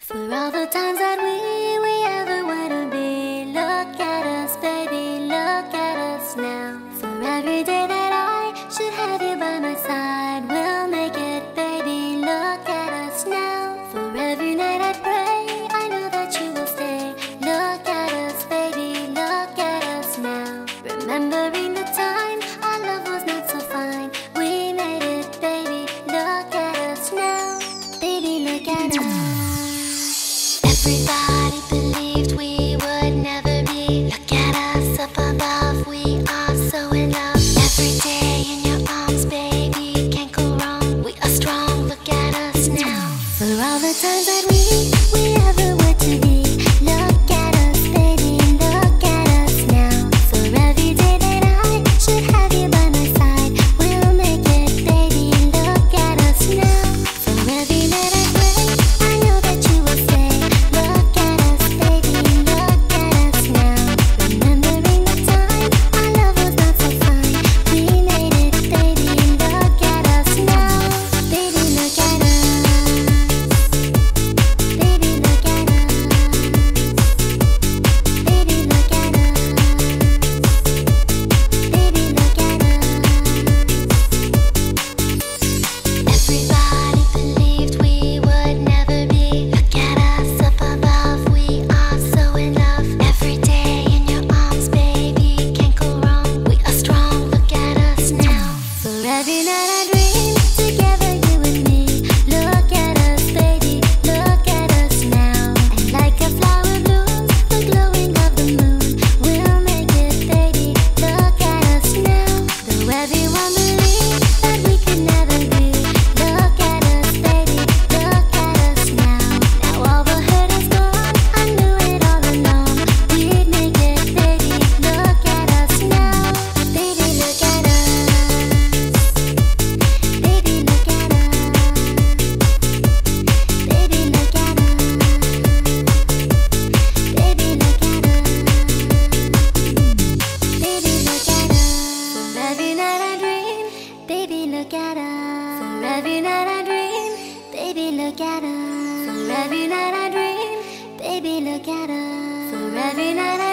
For all the times that we ever wanna be. Look at us, baby, look at us now. For every day that I should have you by my side, we'll make it, baby, look at us now. For every night I pray, I know that you will stay. Look at us, baby, look at us now. Remembering the time our love was not so fine, we made it, baby, look at us now. Baby, look at us. Everybody believed we would never be. Look at us up above, we are so in love. Every day in your arms, baby, can't go wrong. We are strong, look at us now. For all the times that we ever were to be. Look at us, baby, look at us now. For every day that I should have you by my side, we'll make it, baby, look at us now. For every night I pray, I know that you will stay. Look at us, baby, look at us now. Remembering the time our love was not so fine, we made it, baby, look at us now. Baby, look at us. Baby, look at us. Baby, look at us. Baby, look at us. Everybody believed we would never be. Look at us up above, we are so in love. Every day in your arms, baby, can't go wrong. We are strong, look at us now. For every night I dream together, you and me. Look at us, baby, look at us now. And like a flower blooms, the glowing of the moon, we'll make it, baby, look at us now. Though everyone believes that we could never be. Look at us, baby, look at us now. Now all the hurt is gone, I knew it all along. We'd make it, baby, look at us now. Baby, look at us. Baby, look at us. Baby, look at us. Baby, look at us. Baby, look at us. For every night I dream, baby, look at us. For every night I dream, baby, look at us. For every night I dream, baby, look at us. For every night I